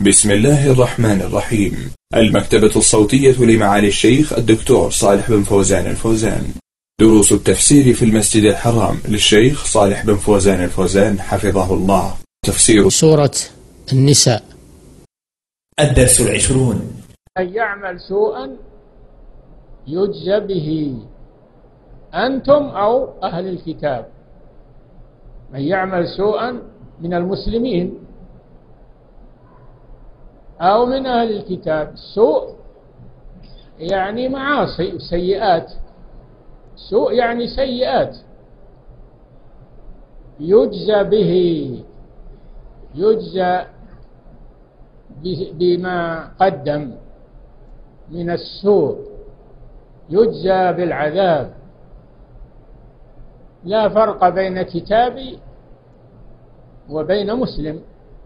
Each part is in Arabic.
بسم الله الرحمن الرحيم. المكتبة الصوتية لمعالي الشيخ الدكتور صالح بن فوزان الفوزان. دروس التفسير في المسجد الحرام للشيخ صالح بن فوزان الفوزان حفظه الله. تفسير سورة النساء. الدرس 20. من يعمل سوءا يجزى به، أنتم أو أهل الكتاب. من يعمل سوءا من المسلمين أو من أهل الكتاب. سوء يعني معاصي سيئات، سوء يعني سيئات، يجزى به، يجزى بما قدم من السوء، يجزى بالعذاب. لا فرق بين كتابي وبين مسلم.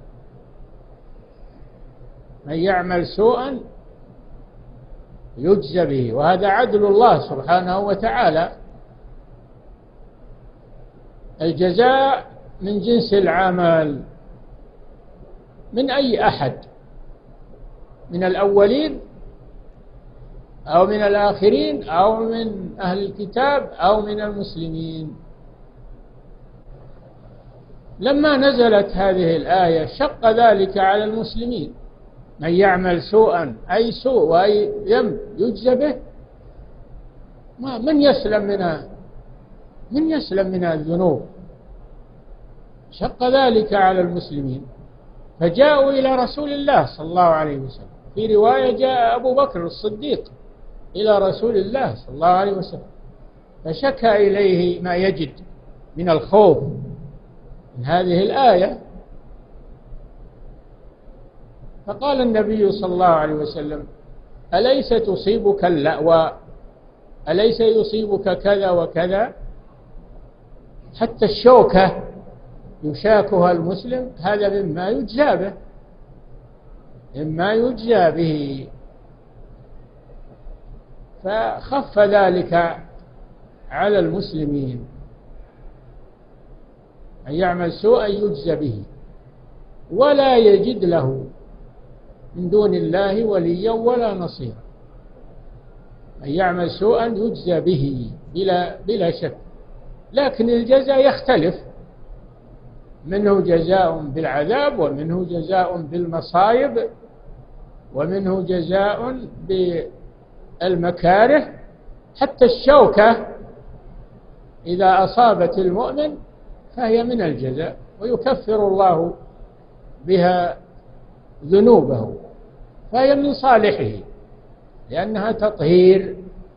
من يعمل سوءا يجزى به، وهذا عدل الله سبحانه وتعالى. الجزاء من جنس العمل، من أي أحد، من الأولين أو من الآخرين أو من أهل الكتاب أو من المسلمين. لما نزلت هذه الآية شق ذلك على المسلمين. من يعمل سوءا أي سوء وأي ذنب يجزى به، من يسلم من الذنوب. شق ذلك على المسلمين، فجاءوا إلى رسول الله صلى الله عليه وسلم. في رواية جاء أبو بكر الصديق إلى رسول الله صلى الله عليه وسلم، فشكى إليه ما يجد من الخوف من هذه الآية. فقال النبي صلى الله عليه وسلم: أليس تصيبك اللأوى؟ أليس يصيبك كذا وكذا؟ حتى الشوكة يشاكها المسلم، هذا مما يجزى به، مما يجزى به. فخف ذلك على المسلمين. أن يعمل سوءا يجزى به ولا يجد له من دون الله وليا ولا نصيرا. من يعمل سوءا يجزى به بلا شك، لكن الجزاء يختلف، منه جزاء بالعذاب، ومنه جزاء بالمصائب، ومنه جزاء بالمكاره. حتى الشوكة إذا أصابت المؤمن فهي من الجزاء، ويكفر الله بها ذنوبه، فهي من صالحه لأنها تطهير.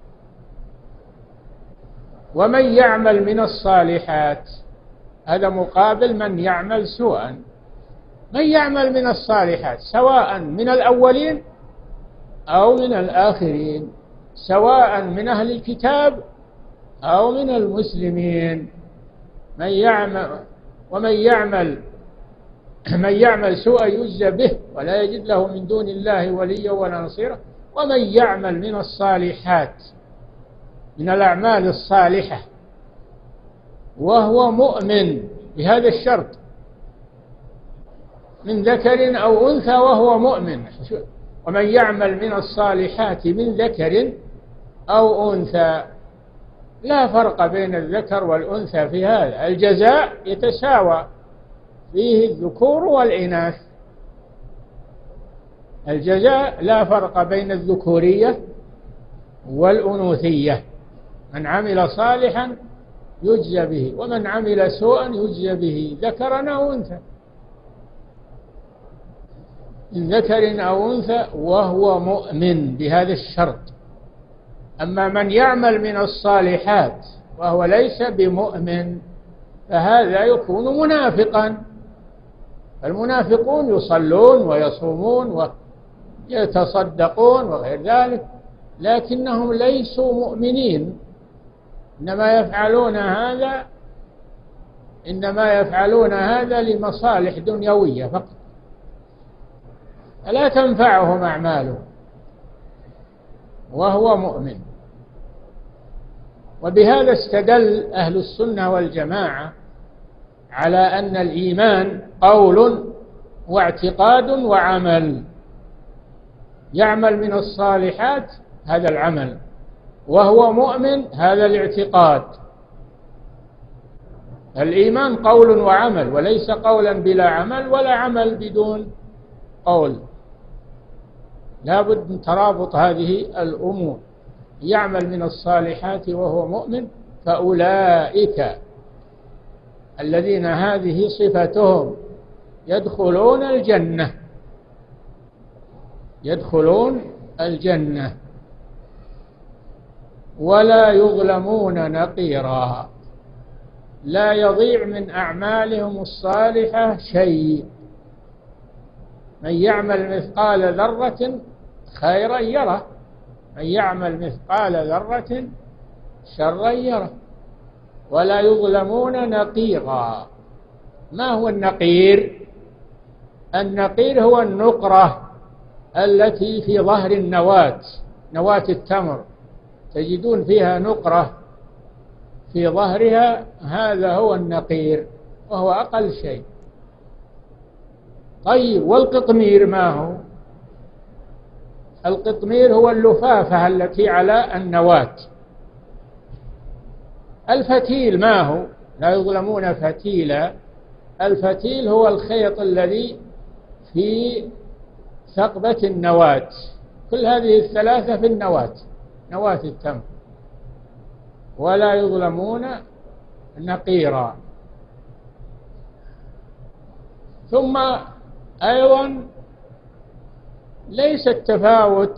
ومن يعمل من الصالحات، هذا مقابل من يعمل سوءا. من يعمل من الصالحات سواء من الأولين أو من الآخرين، سواء من أهل الكتاب أو من المسلمين. من يعمل سوءا يجزى به ولا يجد له من دون الله وليا ولا نصيرا. ومن يعمل من الصالحات، من الأعمال الصالحة، وهو مؤمن بهذا الشرط، من ذكر أو أنثى وهو مؤمن. ومن يعمل من الصالحات من ذكر أو أنثى، لا فرق بين الذكر والأنثى في هذا. الجزاء يتساوى فيه الذكور والإناث. الجزاء لا فرق بين الذكورية والأنوثية. من عمل صالحا يجزى به، ومن عمل سوءا يجزى به، ذكرا أو أنثى، من ذكر أو أنثى وهو مؤمن بهذا الشرط. أما من يعمل من الصالحات وهو ليس بمؤمن فهذا يكون منافقا. المنافقون يصلون ويصومون ويتصدقون وغير ذلك، لكنهم ليسوا مؤمنين. إنما يفعلون هذا لمصالح دنيوية فقط، فلا تنفعهم أعمالهم وهو مؤمن. وبهذا استدل أهل السنة والجماعة على أن الإيمان قول واعتقاد وعمل. يعمل من الصالحات هذا العمل، وهو مؤمن هذا الاعتقاد. الإيمان قول وعمل، وليس قولا بلا عمل ولا عمل بدون قول، لا بد من ترابط هذه الأمور. يعمل من الصالحات وهو مؤمن فأولئك الذين هذه صفتهم يدخلون الجنة، يدخلون الجنة ولا يظلمون نقيرا. لا يضيع من أعمالهم الصالحة شيء. من يعمل مثقال ذرة خيرا يره، من يعمل مثقال ذرة شرا يره، ولا يظلمون نقيرا. ما هو النقير؟ النقير هو النقرة التي في ظهر النواة، نواة التمر تجدون فيها نقرة في ظهرها، هذا هو النقير وهو أقل شيء. طيب والقطمير ما هو؟ القطمير هو اللفافة التي على النواة. الفتيل ما هو؟ لا يظلمون فتيلا. الفتيل هو الخيط الذي في ثقبة النواة. كل هذه الثلاثة في النواة، نواة التمر. ولا يظلمون نقيرا. ثم أيضا ليس التفاوت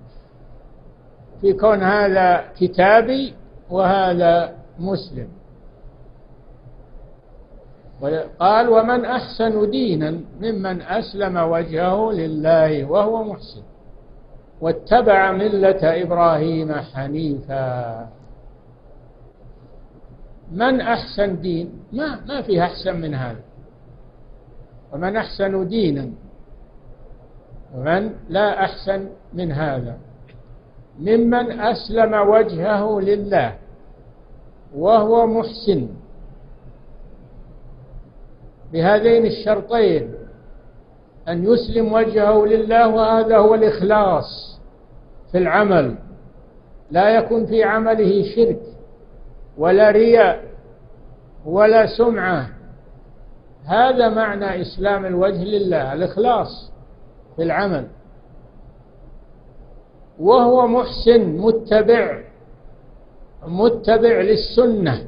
في كون هذا كتابي وهذا مسلم. قال ومن أحسن دينا ممن أسلم وجهه لله وهو محسن واتبع ملة إبراهيم حنيفا. من أحسن دين؟ ما فيه أحسن من هذا. ومن أحسن دينا، ومن لا أحسن من هذا، ممن أسلم وجهه لله وهو محسن. بهذين الشرطين، أن يسلم وجهه لله، وهذا هو الإخلاص في العمل، لا يكون في عمله شرك ولا رياء ولا سمعة. هذا معنى إسلام الوجه لله، الإخلاص في العمل. وهو محسن، متبع للسنة،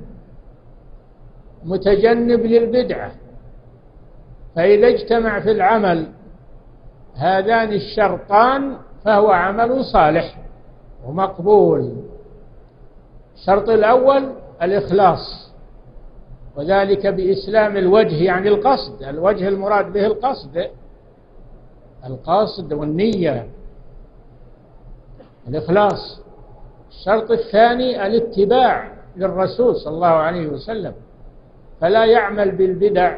متجنب للبدعة. فإذا اجتمع في العمل هذان الشرطان فهو عمل صالح ومقبول. الشرط الأول الإخلاص، وذلك بإسلام الوجه، يعني القصد. الوجه المراد به القصد والنية، الإخلاص. الشرط الثاني الاتباع للرسول صلى الله عليه وسلم، فلا يعمل بالبدع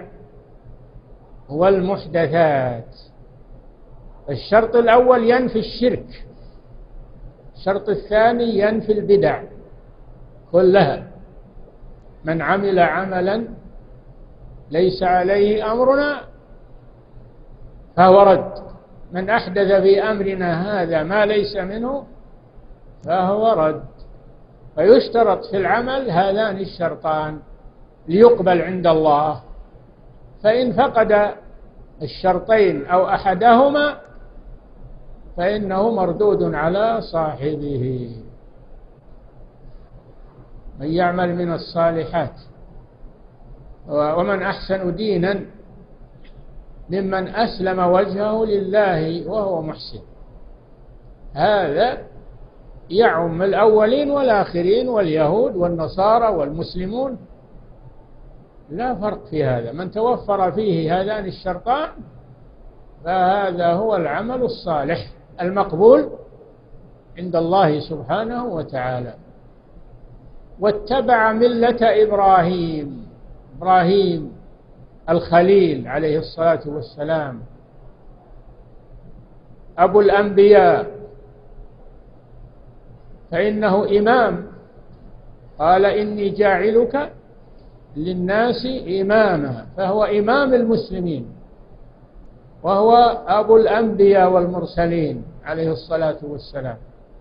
والمحدثات. الشرط الأول ينفي الشرك، الشرط الثاني ينفي البدع كلها. من عمل عملا ليس عليه أمرنا فهو رد. من أحدث في أمرنا هذا ما ليس منه فهو رد. فيشترط في العمل هذان الشرطان ليقبل عند الله. فإن فقد الشرطين أو أحدهما فإنه مردود على صاحبه. من يعمل من الصالحات. ومن أحسن دينا ممن أسلم وجهه لله وهو محسن. هذا يعم الأولين والآخرين، واليهود والنصارى والمسلمون، لا فرق في هذا. من توفر فيه هذان الشرطان فهذا هو العمل الصالح المقبول عند الله سبحانه وتعالى. واتبع ملة إبراهيم الخليل عليه الصلاة والسلام، أبو الأنبياء، فإنه إمام. قال إني جاعلك للناس إماما، فهو إمام المسلمين. وهو أبو الأنبياء والمرسلين عليه الصلاة والسلام،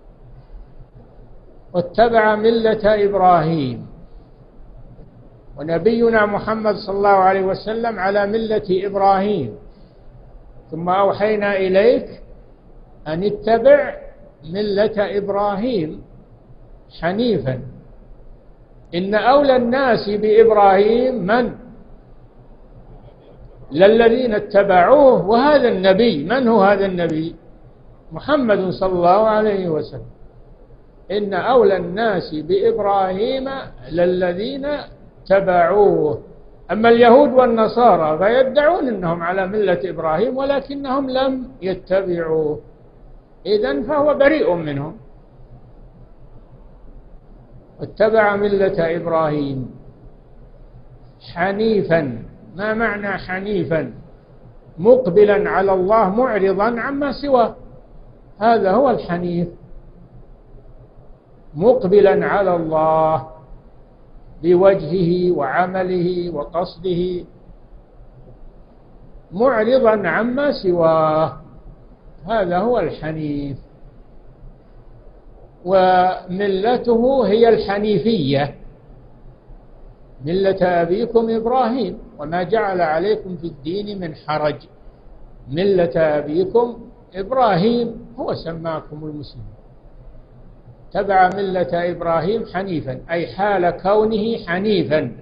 واتبع ملة إبراهيم، ونبينا محمد صلى الله عليه وسلم على ملة إبراهيم. ثم أوحينا إليك أن اتبع ملة إبراهيم حنيفا. إن أولى الناس بإبراهيم للذين اتبعوه. وهذا النبي، من هو هذا النبي؟ محمد صلى الله عليه وسلم. إن أولى الناس بإبراهيم للذين اتبعوه. أما اليهود والنصارى فيدعون أنهم على ملة إبراهيم ولكنهم لم يتبعوه، إذن فهو بريء منهم. اتبع ملة إبراهيم حنيفا. ما معنى حنيفا؟ مقبلا على الله معرضا عما سواه، هذا هو الحنيف. مقبلا على الله بوجهه وعمله وقصده، معرضا عما سواه، هذا هو الحنيف. وملته هي الحنيفية، ملة أبيكم إبراهيم وما جعل عليكم في الدين من حرج. ملة أبيكم إبراهيم هو سماكم المسلمين. تبع ملة إبراهيم حنيفا، أي حال كونه حنيفا.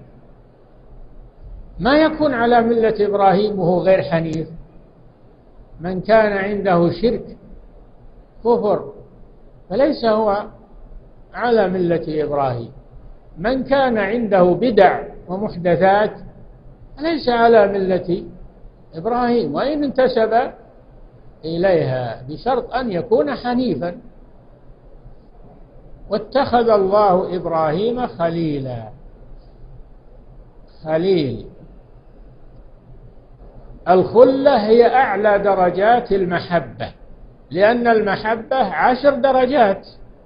ما يكون على ملة إبراهيم وهو غير حنيف؟ من كان عنده شرك كفر فليس هو على ملة إبراهيم. من كان عنده بدع ومحدثات فليس على ملة إبراهيم، وإن انتسب إليها، بشرط أن يكون حنيفا. واتخذ الله إبراهيم خليلا. خليل، الخلة هي أعلى درجات المحبة، لأن المحبة 10 درجات،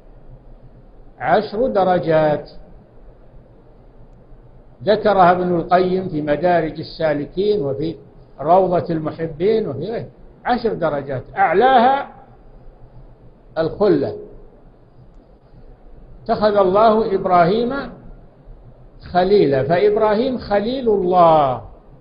10 درجات ذكرها ابن القيم في مدارج السالكين وفي روضة المحبين وفي غيره. 10 درجات، أعلاها الخلة. اتخذ الله إبراهيم خليلا، فإبراهيم خليل الله.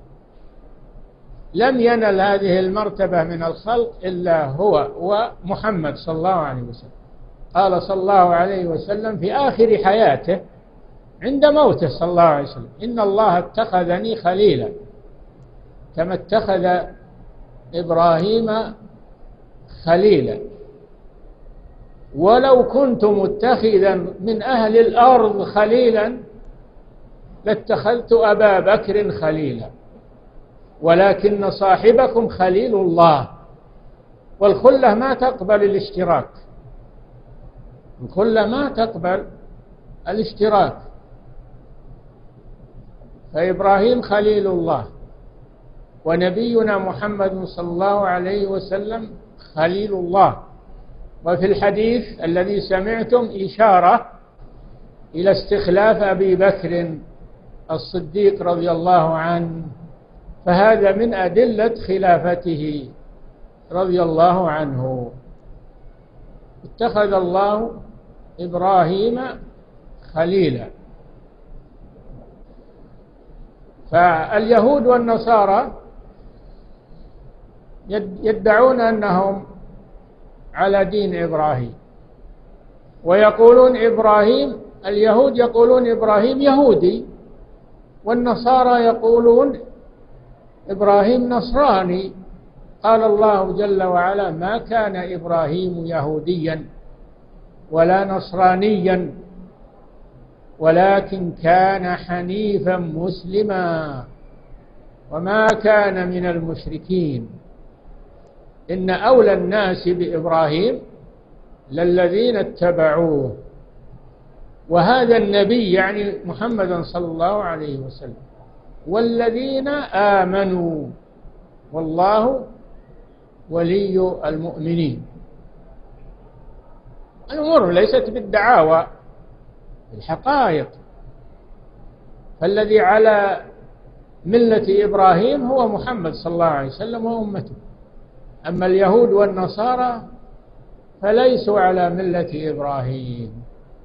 لم ينل هذه المرتبة من الخلق إلا هو ومحمد صلى الله عليه وسلم. قال صلى الله عليه وسلم في آخر حياته عند موته صلى الله عليه وسلم: إن الله اتخذني خليلا كما اتخذ إبراهيم خليلا، ولو كنت متخذا من أهل الأرض خليلا لاتخذت أبا بكر خليلا، ولكن صاحبكم خليل الله. والخلة ما تقبل الاشتراك، الخلة ما تقبل الاشتراك. فإبراهيم خليل الله، ونبينا محمد صلى الله عليه وسلم خليل الله. وفي الحديث الذي سمعتم إشارة إلى استخلاف أبي بكر الصديق رضي الله عنه، فهذا من أدلة خلافته رضي الله عنه. اتخذ الله إبراهيم خليلا. فاليهود والنصارى يدعون أنهم على دين إبراهيم، ويقولون إبراهيم، اليهود يقولون إبراهيم يهودي، والنصارى يقولون إبراهيم نصراني. قال الله جل وعلا: ما كان إبراهيم يهوديا ولا نصرانيا ولكن كان حنيفا مسلما وما كان من المشركين. إن أولى الناس بإبراهيم للذين اتبعوه. وهذا النبي يعني محمد صلى الله عليه وسلم. والذين آمنوا، والله ولي المؤمنين. الأمور ليست بالدعاوى، بالحقائق. فالذي على ملة إبراهيم هو محمد صلى الله عليه وسلم وأمته. أما اليهود والنصارى فليسوا على ملة إبراهيم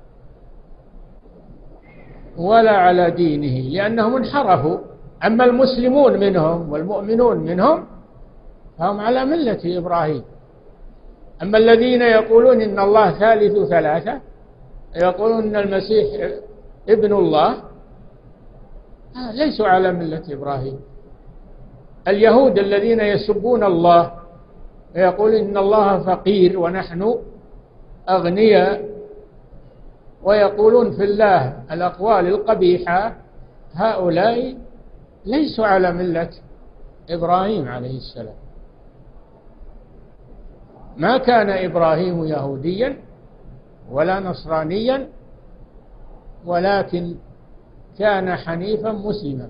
ولا على دينه، لأنهم انحرفوا. أما المسلمون منهم والمؤمنون منهم فهم على ملة إبراهيم. أما الذين يقولون إن الله ثالث ثلاثة، يقولون إن المسيح ابن الله، ليسوا على ملة إبراهيم. اليهود الذين يسبون الله يقول إن الله فقير ونحن أغنياء، ويقولون في الله الأقوال القبيحة، هؤلاء ليسوا على ملة إبراهيم عليه السلام. ما كان إبراهيم يهوديا ولا نصرانيا، ولكن كان حنيفا مسلما.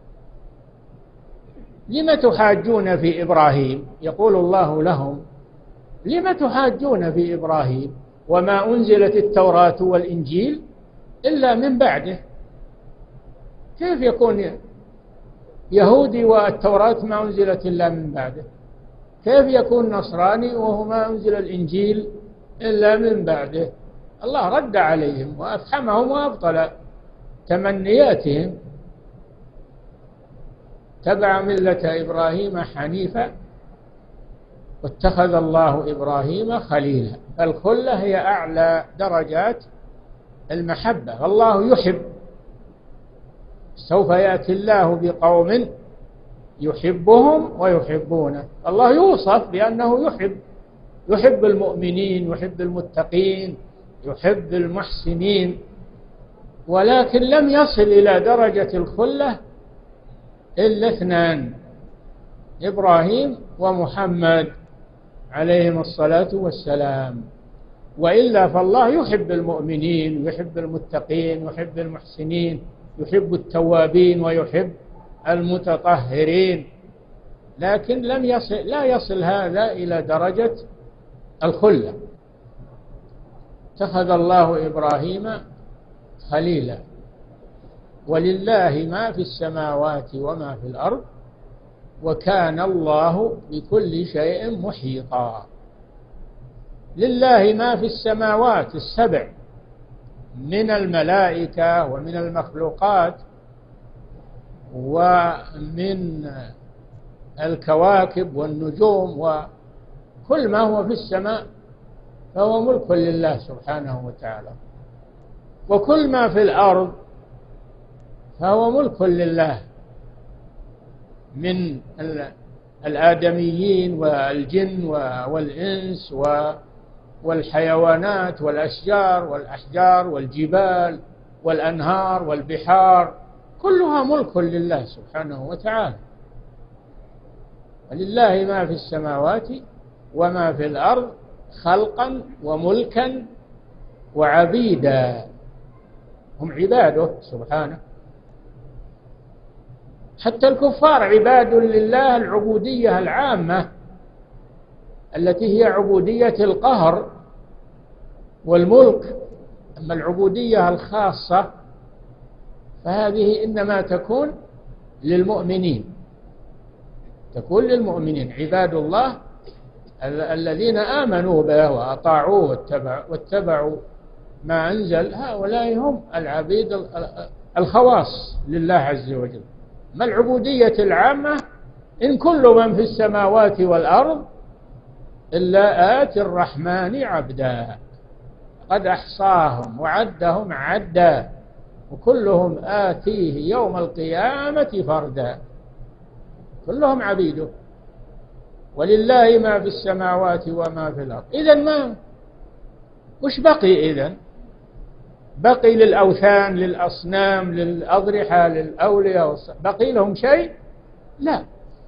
لم تحاجون في إبراهيم؟ يقول الله لهم: لم تحاجون في إبراهيم وما أنزلت التوراة والإنجيل إلا من بعده؟ كيف يكون يهودي والتوراة ما أنزلت إلا من بعده؟ كيف يكون نصراني وهو ما أنزل الإنجيل إلا من بعده؟ الله رد عليهم وأفحمهم وأبطل تمنياتهم. تبع ملة إبراهيم حنيفا واتخذ الله إبراهيم خليلا. الخلة هي أعلى درجات المحبة. الله يحب. سوف يأتي الله بقوم يحبهم ويحبونه. الله يوصف بأنه يحب المؤمنين، يحب المتقين، يحب المحسنين، ولكن لم يصل إلى درجة الخلة إلا اثنان: إبراهيم ومحمد عليهم الصلاة والسلام. وإلا فالله يحب المؤمنين، يحب المتقين، يحب المحسنين، يحب التوابين ويحب المتطهرين، لكن لا يصل هذا إلى درجة الخلة. اتخذ الله إبراهيم خليلا. ولله ما في السماوات وما في الأرض وكان الله بكل شيء محيطا. لله ما في السماوات السبع من الملائكة ومن المخلوقات ومن الكواكب والنجوم وكل ما هو في السماء فهو ملك لله سبحانه وتعالى، وكل ما في الأرض فهو ملك لله من الآدميين والجن والإنس والحيوانات والأشجار والأحجار والجبال والأنهار والبحار، كلها ملك لله سبحانه وتعالى. ولله ما في السماوات وما في الأرض خلقا وملكا وعبيدا، هم عباده سبحانه. حتى الكفار عباد لله العبودية العامة التي هي عبودية القهر والملك. أما العبودية الخاصة فهذه إنما تكون للمؤمنين، تكون للمؤمنين عباد الله الذين آمنوا به وأطاعوه واتبعوا ما أنزل، هؤلاء هم العبيد الخواص لله عز وجل. ما العبودية العامة: إن كل من في السماوات والأرض إلا آتي الرحمن عبدا، قد أحصاهم وعدهم عدا وكلهم آتيه يوم القيامة فردا. كلهم عبيده. ولله ما في السماوات وما في الأرض. إذن ما وش بقي؟ إذن بقي للأوثان، للأصنام، للأضرحة، للأولياء بقي لهم شيء؟ لا.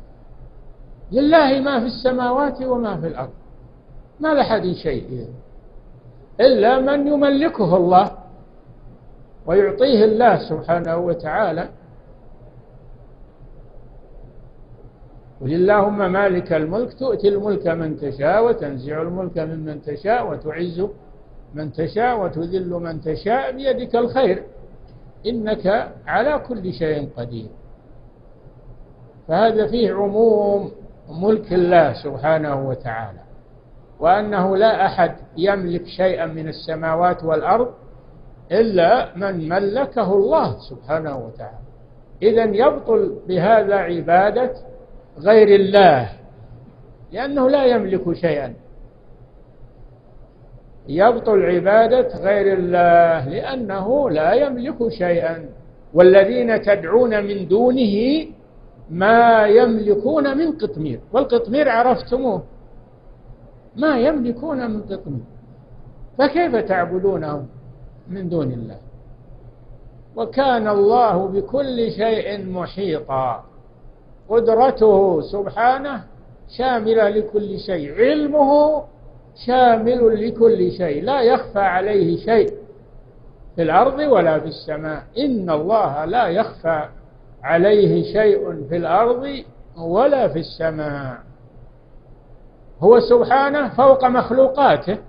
لله ما في السماوات وما في الأرض، ما لحد شيء إذن إلا من يملكه الله ويعطيه الله سبحانه وتعالى. قل اللهم مالك الملك تؤتي الملك من تشاء وتنزع الملك ممن تشاء وتعز من تشاء وتذل من تشاء بيدك الخير إنك على كل شيء قدير. فهذا فيه عموم ملك الله سبحانه وتعالى، وأنه لا أحد يملك شيئا من السماوات والأرض إلا من ملكه الله سبحانه وتعالى. إذن يبطل بهذا عبادة غير الله، لأنه لا يملك شيئا. يبطل عبادة غير الله لأنه لا يملك شيئا. والذين تدعون من دونه ما يملكون من قطمير، والقطمير عرفتموه، ما يملكون من قطمير، فكيف تعبدونهم من دون الله؟ وكان الله بكل شيء محيطا، قدرته سبحانه شاملة لكل شيء، علمه شامل لكل شيء، لا يخفى عليه شيء في الأرض ولا في السماء. إن الله لا يخفى عليه شيء في الأرض ولا في السماء. هو سبحانه فوق مخلوقاته،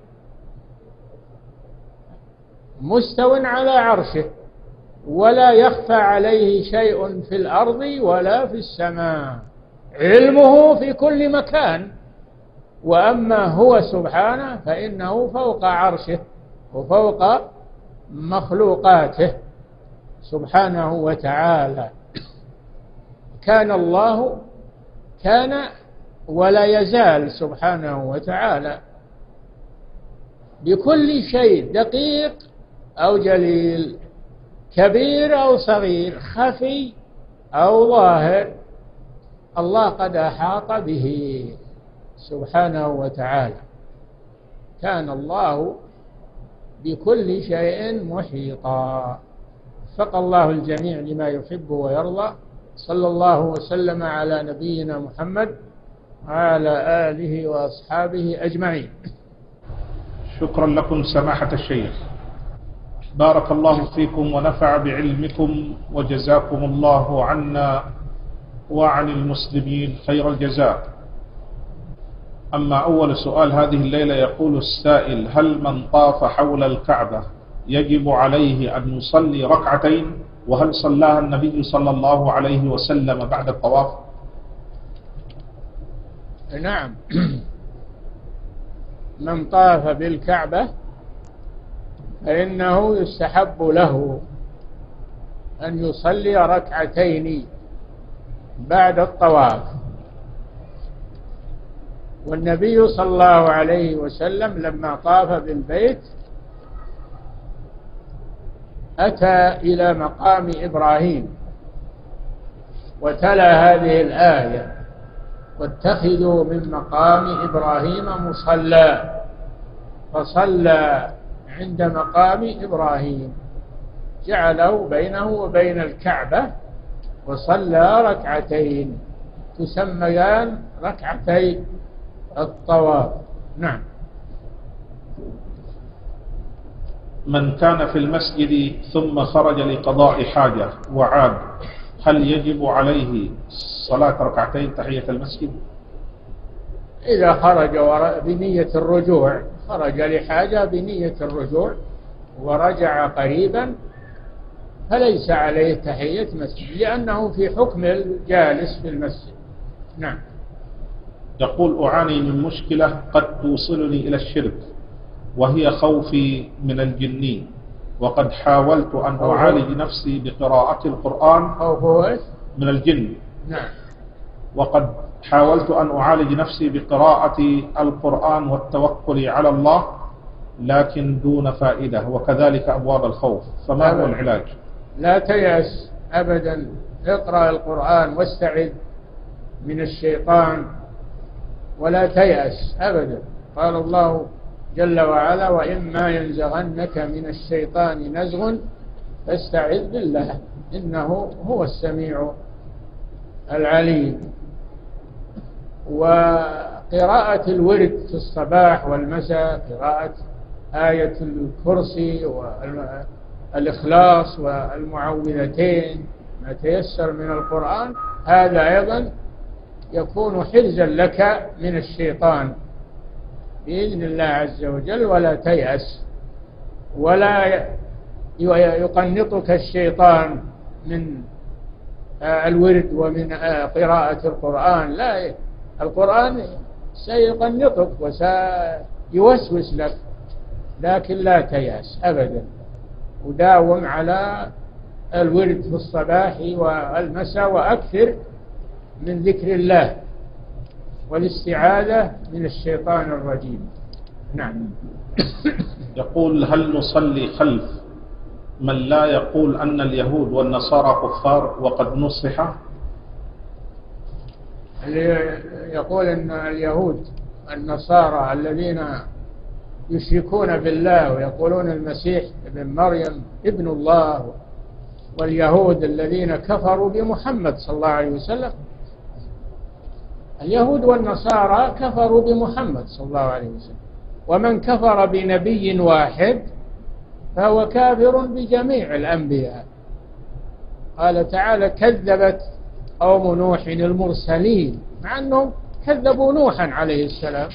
مستو على عرشه، ولا يخفى عليه شيء في الأرض ولا في السماء، علمه في كل مكان. وأما هو سبحانه فإنه فوق عرشه وفوق مخلوقاته سبحانه وتعالى. كان الله، كان ولا يزال سبحانه وتعالى بكل شيء، دقيق أو جليل، كبير أو صغير، خفي أو ظاهر، الله قد أحاط به سبحانه وتعالى. كان الله بكل شيء محيطا. وفق الله الجميع لما يحب ويرضى. صلى الله وسلم على نبينا محمد وعلى آله وأصحابه أجمعين. شكرا لكم سماحة الشيخ، بارك الله فيكم ونفع بعلمكم، وجزاكم الله عنا وعن المسلمين خير الجزاء. أما أول سؤال هذه الليلة، يقول السائل: هل من طاف حول الكعبة يجب عليه أن يصلي ركعتين؟ وهل صلاها النبي صلى الله عليه وسلم بعد الطواف؟ نعم، من طاف بالكعبة فإنه يستحب له أن يصلي ركعتين بعد الطواف. والنبي صلى الله عليه وسلم لما طاف بالبيت أتى إلى مقام إبراهيم وتلا هذه الآية: واتخذوا من مقام إبراهيم مصلى، فصلى عند مقام إبراهيم، جعله بينه وبين الكعبة، وصلى ركعتين تسميان ركعتي الطواف. نعم. من كان في المسجد ثم خرج لقضاء حاجة وعاد، هل يجب عليه صلاة ركعتين تحية المسجد؟ إذا خرج بنية الرجوع، خرج لحاجة بنية الرجوع ورجع قريبا، فليس عليه تحية مسجد، لأنه في حكم الجالس في المسجد. نعم. يقول: أعاني من مشكلة قد توصلني إلى الشرك، وهي خوفي من الجن، وقد حاولت أن أعالج نفسي بقراءة القرآن. خوف من الجن. نعم. وقد حاولت أن أعالج نفسي بقراءة القرآن والتوكل على الله، لكن دون فائدة، وكذلك أبواب الخوف، فما هو العلاج؟ لا تيأس أبدا، اقرأ القرآن واستعذ من الشيطان، ولا تيأس أبدا. قال الله جل وعلا: وإما ينزغنك من الشيطان نزغ فاستعذ بالله إنه هو السميع العليم. وقراءة الورد في الصباح والمساء، قراءة آية الكرسي والإخلاص والمعوذتين، ما تيسر من القرآن، هذا أيضا يكون حرزا لك من الشيطان بإذن الله عز وجل. ولا تيأس، ولا يقنطك الشيطان من الورد ومن قراءة القرآن، لا القرآن سيقنطك وسيوسوس لك، لكن لا تيأس أبدا، وداوم على الورد في الصباح والمساء، وأكثر من ذكر الله والاستعاذة من الشيطان الرجيم. نعم. يقول: هل نصلي خلف من لا يقول أن اليهود والنصارى كفار وقد نصح؟ اللي يقول أن اليهود النصارى الذين يشركون بالله ويقولون المسيح ابن مريم ابن الله، واليهود الذين كفروا بمحمد صلى الله عليه وسلم، اليهود والنصارى كفروا بمحمد صلى الله عليه وسلم، ومن كفر بنبي واحد فهو كافر بجميع الأنبياء. قال تعالى: كذبت قوم نوح المرسلين، مع أنهم كذبوا نوحا عليه السلام،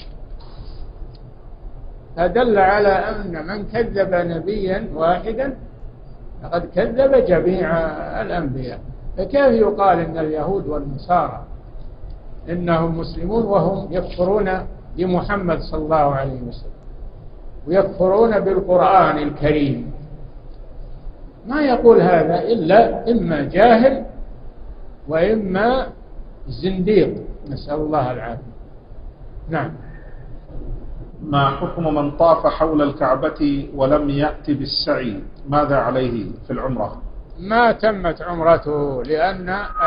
فدل على أن من كذب نبيا واحدا فقد كذب جميع الأنبياء. فكيف يقال إن اليهود والنصارى إنهم مسلمون وهم يكفرون بمحمد صلى الله عليه وسلم ويكفرون بالقرآن الكريم؟ ما يقول هذا إلا إما جاهل وإما زنديق، نسأل الله العافية. نعم. ما حكم من طاف حول الكعبة ولم يأتي بالسعي؟ ماذا عليه في العمرة؟ ما تمت عمرته، لأن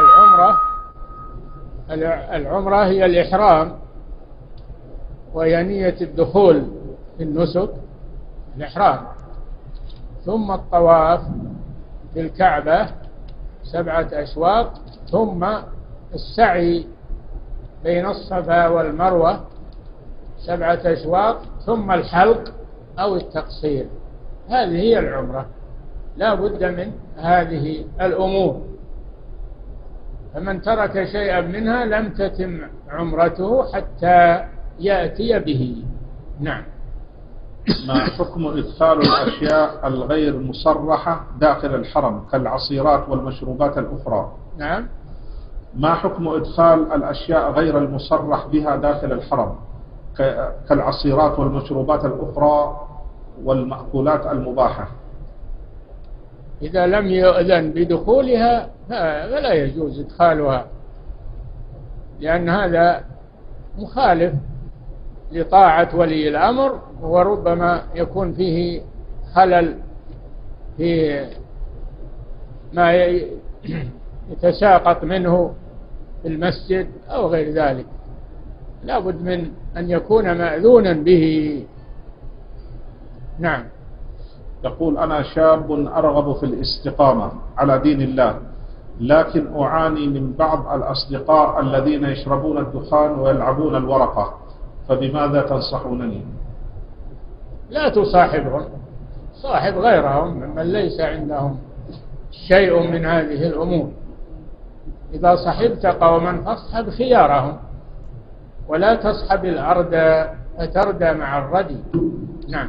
العمرة هي الإحرام، وهي نية الدخول في النسك، الإحرام، ثم الطواف بالكعبة 7 أشواط، ثم السعي بين الصفا والمروة 7 أشواط، ثم الحلق أو التقصير. هذه هي العمرة، لا بد من هذه الأمور، فمن ترك شيئا منها لم تتم عمرته حتى يأتي به. نعم. ما حكم إدخال الأشياء الغير مصرحة داخل الحرم كالعصيرات والمشروبات الأخرى؟ نعم. ما حكم إدخال الأشياء غير المصرح بها داخل الحرم كالعصيرات والمشروبات الأخرى والمأكولات المباحة؟ إذا لم يؤذن بدخولها فلا يجوز إدخالها، لأن هذا مخالف لطاعة ولي الأمر، وربما يكون فيه خلل في ما يتساقط منه في المسجد أو غير ذلك. لا بد من أن يكون مأذونا به. نعم. يقول: أنا شاب أرغب في الاستقامة على دين الله، لكن أعاني من بعض الأصدقاء الذين يشربون الدخان ويلعبون الورقة، فبماذا تنصحونني؟ لا تصاحبهم، صاحب غيرهم ممن ليس عندهم شيء من هذه الأمور. إذا صحبت قوما فاصحب خيارهم، ولا تصحب الأردى فتردى مع الردي. نعم.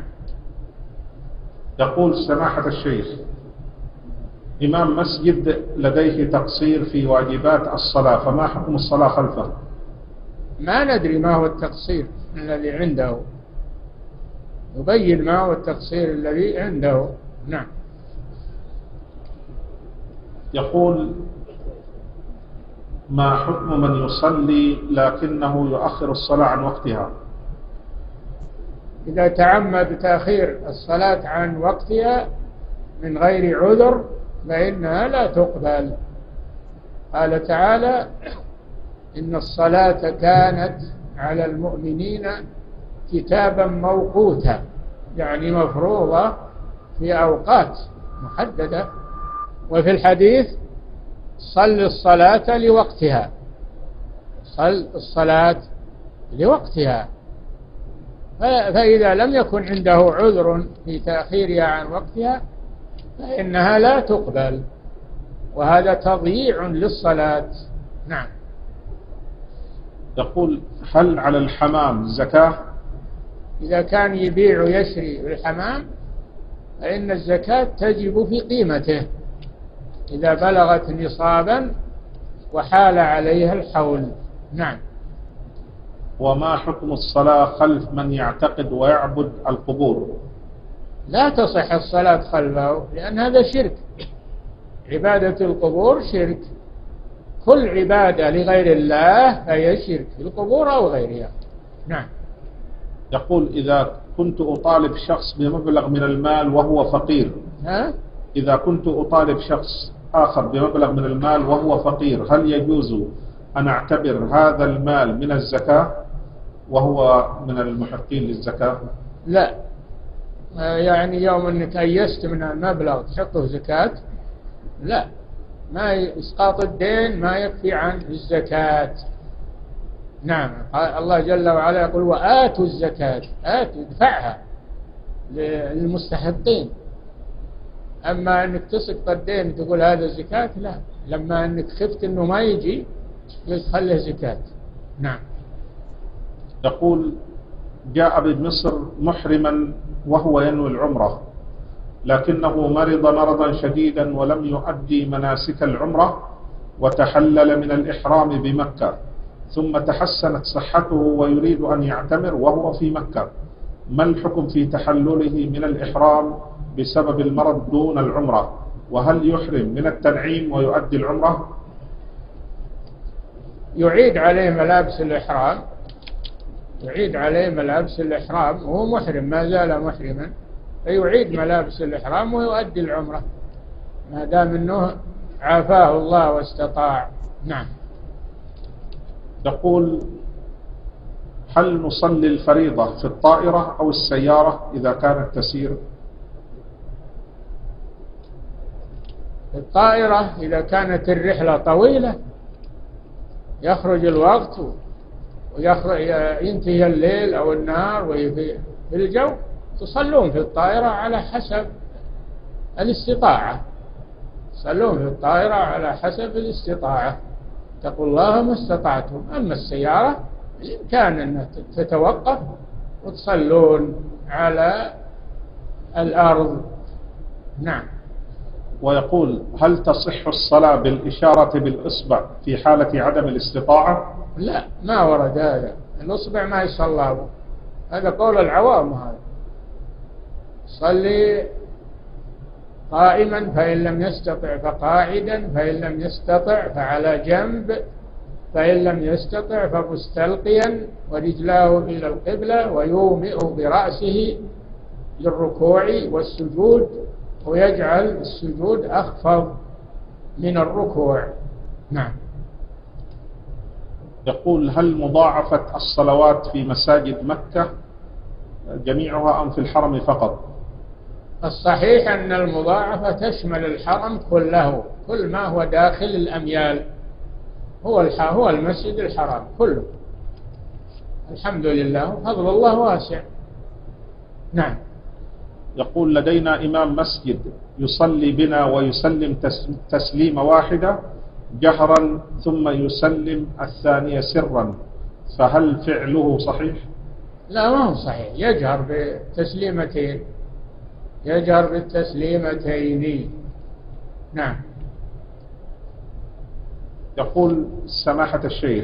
يقول: سماحة الشيخ، إمام مسجد لديه تقصير في واجبات الصلاة، فما حكم الصلاة خلفه؟ ما ندري ما هو التقصير الذي عنده، يبين ما هو التقصير الذي عنده. نعم. يقول: ما حكم من يصلي لكنه يؤخر الصلاة عن وقتها؟ إذا تعمد تأخير الصلاة عن وقتها من غير عذر فإنها لا تقبل. قال تعالى: إن الصلاة كانت على المؤمنين كتابا موقوتا، يعني مفروضة في أوقات محددة. وفي الحديث: صل الصلاة لوقتها، صل الصلاة لوقتها. فإذا لم يكن عنده عذر في تأخيرها عن وقتها فإنها لا تقبل، وهذا تضييع للصلاة. نعم. يقول: هل على الحمام زكاة؟ إذا كان يبيع ويشري الحمام فإن الزكاة تجب في قيمته إذا بلغت نصابا وحال عليها الحول. نعم. وما حكم الصلاة خلف من يعتقد ويعبد القبور؟ لا تصح الصلاة خلفه، لأن هذا شرك. عبادة القبور شرك. كل عبادة لغير الله فهي شرك في القبور أو غيرها. نعم. يقول: إذا كنت أطالب شخص بمبلغ من المال وهو فقير، إذا كنت أطالب شخص آخر بمبلغ من المال وهو فقير، هل يجوز أن أعتبر هذا المال من الزكاة وهو من المحقين للزكاة؟ لا، يعني يوم أنك أيست من المبلغ تحطه زكاة، لا، ما إسقاط الدين ما يكفي عن الزكاة. نعم، الله جل وعلا يقول: وآتوا الزكاة، آتوا، ادفعها للمستحقين. أما أنك تسقط الدين تقول هذا زكاة، لا، لما أنك خفت أنه ما يجي خله زكاة. نعم. يقول: جاء بمصر محرما وهو ينوي العمرة، لكنه مرض مرضا شديدا ولم يؤدي مناسك العمرة وتحلل من الإحرام بمكة، ثم تحسنت صحته ويريد أن يعتمر وهو في مكة، ما الحكم في تحلله من الإحرام بسبب المرض دون العمرة؟ وهل يحرم من التنعيم ويؤدي العمرة؟ يعيد عليه ملابس الإحرام، يعيد عليه ملابس الإحرام وهو محرم، ما زال محرما، فيعيد ملابس الإحرام ويؤدي العمرة ما دام أنه عافاه الله واستطاع. نعم. يقول: هل نصلي الفريضة في الطائرة أو السيارة إذا كانت تسير؟ الطائرة إذا كانت الرحلة طويلة يخرج الوقت وينتهي الليل أو النهار وفي الجو، تصلون في الطائرة على حسب الاستطاعة، تصلون في الطائرة على حسب الاستطاعة، اتقوا الله ما استطعتم. أما السيارة بإمكان أن تتوقف وتصلون على الأرض. نعم. ويقول: هل تصح الصلاة بالإشارة بالإصبع في حالة عدم الاستطاعة؟ لا، ما ورد هذا، الإصبع ما يصلى به، هذا قول العوام. هذا صلي قائما فإن لم يستطع فقاعدا، فإن لم يستطع فعلى جنب، فإن لم يستطع فمستلقيا ورجلاه إلى القبلة، ويومئ برأسه للركوع والسجود، ويجعل السجود أخفض من الركوع. نعم. يقول: هل مضاعفة الصلوات في مساجد مكة جميعها أم في الحرم فقط؟ الصحيح أن المضاعفة تشمل الحرم كله، كل ما هو داخل الأميال هو المسجد الحرام كله. الحمد لله، فضل الله واسع. نعم. يقول: لدينا إمام مسجد يصلي بنا ويسلم تسليمة واحدة جهرا ثم يسلم الثانية سرا، فهل فعله صحيح؟ لا، ما هو صحيح، يجهر بالتسليمتين، يجهر بالتسليمتين. نعم. يقول سماحة الشيخ: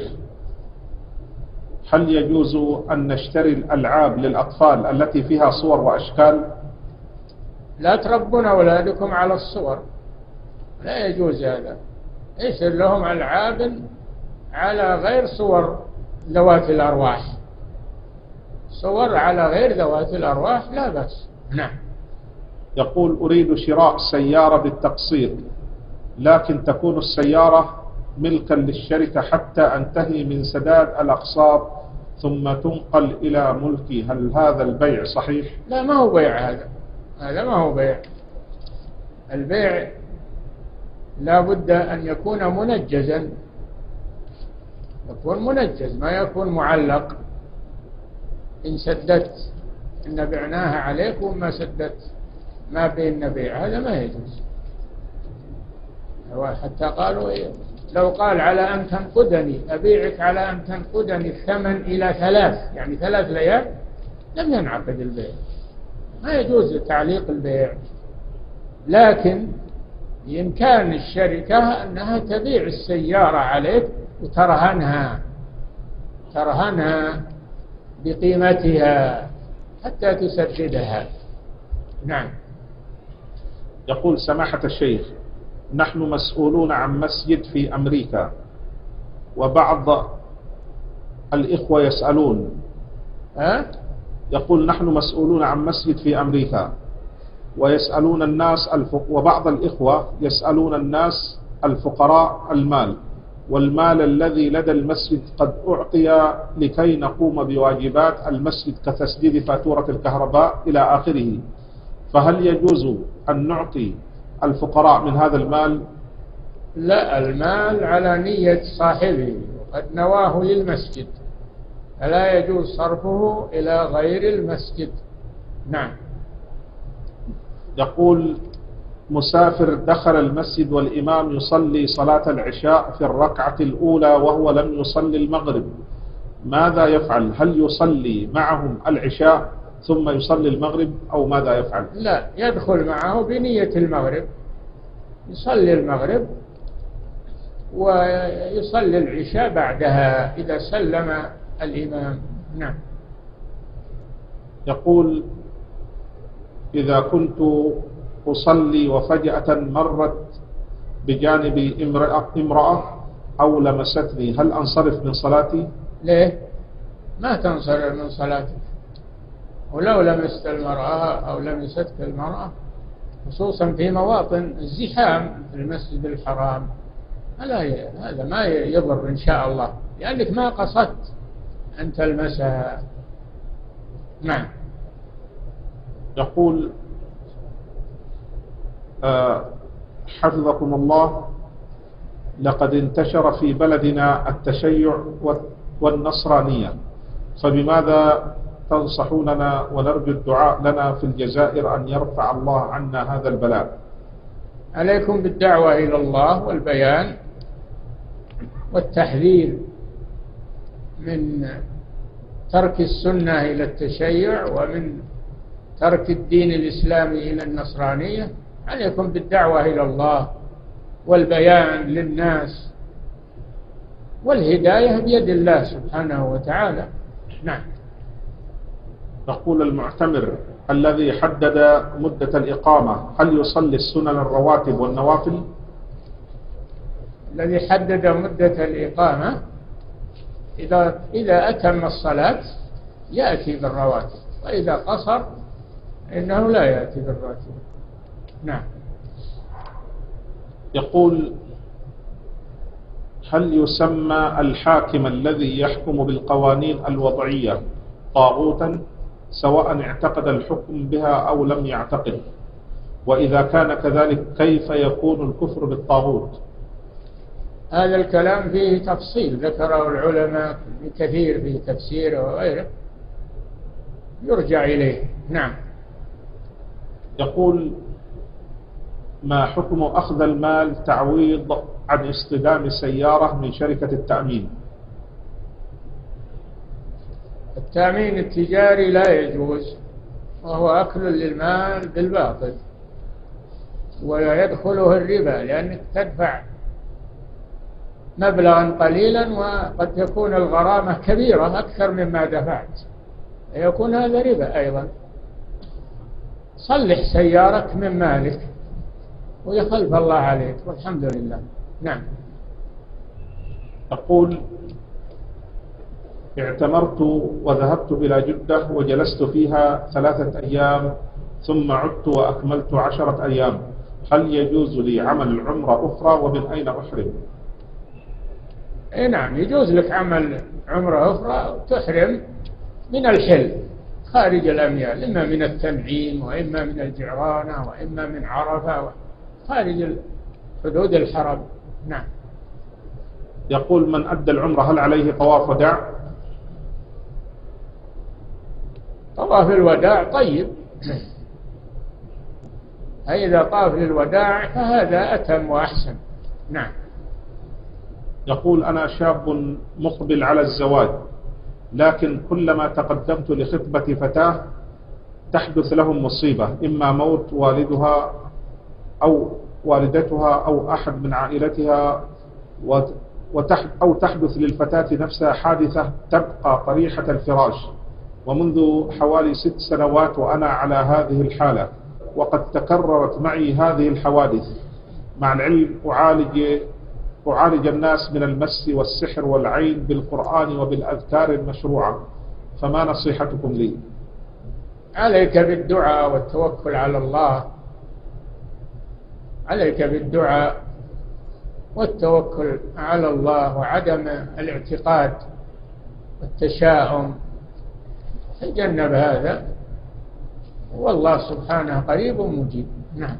هل يجوز أن نشتري الألعاب للأطفال التي فيها صور وأشكال؟ لا تربون أولادكم على الصور، لا يجوز هذا. اشتر لهم ألعاب على غير صور ذوات الأرواح، صور على غير ذوات الأرواح لا بأس. نعم. يقول: أريد شراء سيارة بالتقسيط، لكن تكون السيارة ملكا للشركة حتى أنتهي من سداد الأقساط ثم تنقل إلى ملكي، هل هذا البيع صحيح؟ لا، ما هو بيع، هذا ما هو بيع. البيع لا بد أن يكون منجزا، يكون منجز، ما يكون معلق. إن سددت إن بعناها عليك، وما سددت ما بين بيع، هذا ما يجوز. حتى قالوا لو قال على أن تنقدني أبيعك على أن تنقدني الثمن إلى 3، يعني 3 ليال، لم ينعقد البيع، ما يجوز تعليق البيع. لكن بإمكان الشركة أنها تبيع السيارة عليك وترهنها بقيمتها حتى تسددها. نعم. يقول سماحة الشيخ: نحن مسؤولون عن مسجد في أمريكا، وبعض الإخوة يسألون. يقول: نحن مسؤولون عن مسجد في أمريكا ويسألون الناس وبعض الإخوة يسألون الناس الفقراء المال، والمال الذي لدى المسجد قد أعطي لكي نقوم بواجبات المسجد كتسديد فاتورة الكهرباء إلى آخره، فهل يجوز أن نعطي الفقراء من هذا المال؟ لا، المال على نية صاحبه وقد نواه للمسجد، فلا يجوز صرفه إلى غير المسجد. نعم. يقول: مسافر دخل المسجد والإمام يصلي صلاة العشاء في الركعة الأولى وهو لم يصلي المغرب، ماذا يفعل؟ هل يصلي معهم العشاء ثم يصلي المغرب أو ماذا يفعل؟ لا، يدخل معه بنية المغرب، يصلي المغرب ويصلي العشاء بعدها إذا سلم الإمام. نعم. يقول: إذا كنت أصلي وفجأة مرت بجانبي امرأة أو لمستني، هل أنصرف من صلاتي؟ ليه؟ ما تنصرف من صلاتك، ولو لمست المرأة أو لمستك المرأة، خصوصا في مواطن الزحام في المسجد الحرام، هذا ما يضر إن شاء الله، لأنك ما قصدت أن تلمسها. نعم. يقول: حفظكم الله، لقد انتشر في بلدنا التشيع والنصرانية، فبماذا تنصحوننا ونرجو الدعاء لنا في الجزائر أن يرفع الله عنا هذا البلاء؟ عليكم بالدعوة إلى الله والبيان والتحذير من ترك السنة إلى التشيع ومن ترك الدين الإسلامي إلى النصرانية. عليكم بالدعوة إلى الله والبيان للناس، والهداية بيد الله سبحانه وتعالى. نعم. يقول المعتمر الذي حدد مدة الإقامة هل يصلي السنن الرواتب والنوافل؟ الذي حدد مدة الإقامة إذا أتم الصلاة يأتي بالرواتب، وإذا قصر إنه لا يأتي بالرواتب. نعم. يقول: هل يسمى الحاكم الذي يحكم بالقوانين الوضعية طاغوتا سواء اعتقد الحكم بها أو لم يعتقد؟ وإذا كان كذلك كيف يكون الكفر بالطاغوت؟ هذا الكلام فيه تفصيل ذكره العلماء كثير في تفسيره وغيره، يرجع إليه. نعم. يقول: ما حكم أخذ المال تعويض عن اصطدام سيارة من شركة التأمين؟ التأمين التجاري لا يجوز، وهو أكل للمال بالباطل، ويدخله الربا، لأنك تدفع مبلغا قليلا وقد تكون الغرامة كبيرة أكثر مما دفعت، يكون هذا ربا أيضا. صلح سيارك من مالك ويخلف الله عليك والحمد لله. نعم. أقول: اعتمرت وذهبت إلى جدة وجلست فيها 3 أيام ثم عدت وأكملت 10 أيام، هل يجوز لي عمل عمرة أخرى ومن أين أحرم؟ نعم، يجوز لك عمل عمرة أخرى، تحرم من الحل خارج الأميال، إما من التنعيم وإما من الجعرانة وإما من عرفة، خارج حدود الحرم. نعم. يقول: من أدى العمرة هل عليه طواف وداع؟ طواف الوداع طيب، إذا طاف للوداع فهذا أتم وأحسن. نعم. يقول: أنا شاب مقبل على الزواج، لكن كلما تقدمت لخطبة فتاة تحدث لهم مصيبة، إما موت والدها أو والدتها أو أحد من عائلتها، أو تحدث للفتاة نفسها حادثة تبقى طريحة الفراش، ومنذ حوالي 6 سنوات وأنا على هذه الحالة، وقد تكررت معي هذه الحوادث. مع العلم أعالج الناس من المس والسحر والعين بالقرآن وبالأذكار المشروعة، فما نصيحتكم لي؟ عليك بالدعاء والتوكل على الله، عليك بالدعاء والتوكل على الله وعدم الاعتقاد والتشاؤم، تجنب هذا والله سبحانه قريب مجيب. نعم.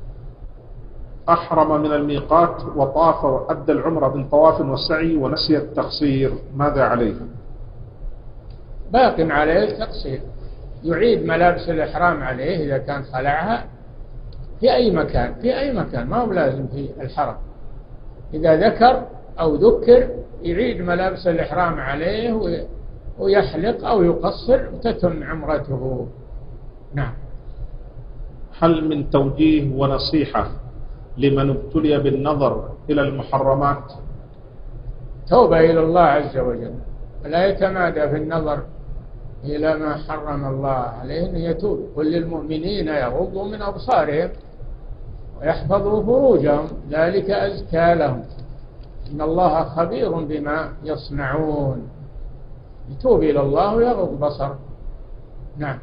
أحرم من الميقات وطاف وأدى العمرة من طواف وسعي ونسي التقصير، ماذا عليه؟ باق عليه التقصير، يعيد ملابس الإحرام عليه إذا كان خلعها في أي مكان، في أي مكان، ما هو لازم في الحرم. إذا ذكر أو ذكر يعيد ملابس الإحرام عليه ويحلق أو يقصر وتتم عمرته. نعم. هل من توجيه ونصيحة لمن ابتلي بالنظر إلى المحرمات؟ توبة إلى الله عز وجل، لا يتمادى في النظر إلى ما حرم الله عليه، أن يتوب. قل للمؤمنين يغضوا من أبصارهم ويحفظوا فروجهم ذلك أزكى لهم إن الله خبير بما يصنعون. يتوب إلى الله ويغض بصر. نعم.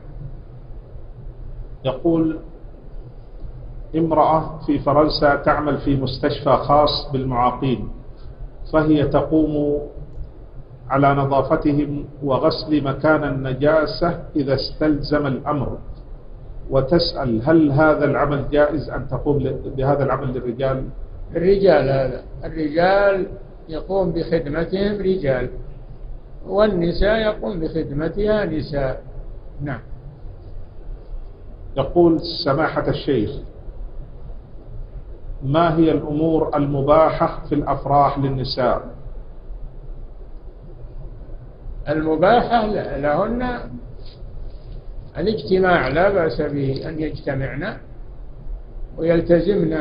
يقول امرأة في فرنسا تعمل في مستشفى خاص بالمعاقين، فهي تقوم على نظافتهم وغسل مكان النجاسة إذا استلزم الأمر، وتسأل هل هذا العمل جائز أن تقوم بهذا العمل للرجال؟ الرجال، هذا الرجال يقوم بخدمتهم رجال، والنساء يقوم بخدمتها نساء. نعم. يقول سماحة الشيخ، ما هي الأمور المباحة في الأفراح للنساء؟ المباحة لهن الاجتماع، لا بأس به أن يجتمعن ويلتزمن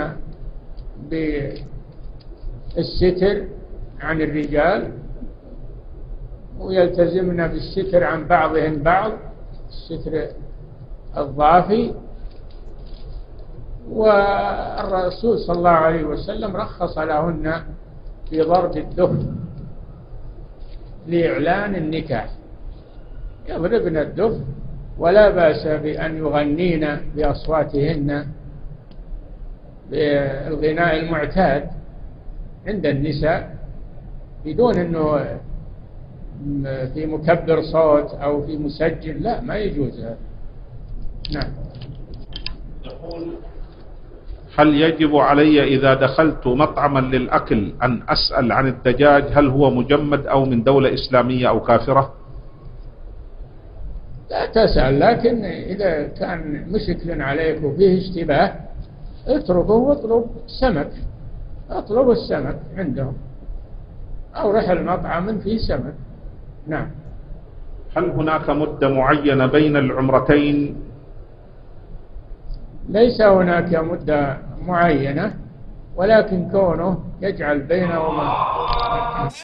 بالستر عن الرجال، ويلتزمن بالستر عن بعضهن بعض، الستر الضافي. والرسول صلى الله عليه وسلم رخص لهن في ضرب الدف لإعلان النكاح، يضربن الدف ولا بأس بأن يغنين بأصواتهن بالغناء المعتاد عند النساء بدون أنه في مكبر صوت أو في مسجل، لا، ما يجوز هذا. نعم. يقول هل يجب علي إذا دخلت مطعما للأكل أن أسأل عن الدجاج هل هو مجمد أو من دولة إسلامية أو كافرة؟ لا تسأل، لكن إذا كان مشكل عليك وفيه اشتباه اتركه واطلب سمك، اطلب السمك عندهم أو رح المطعم فيه سمك. نعم. هل هناك مدة معينة بين العمرتين؟ ليس هناك مدة معينة، ولكن كونه يجعل بينهما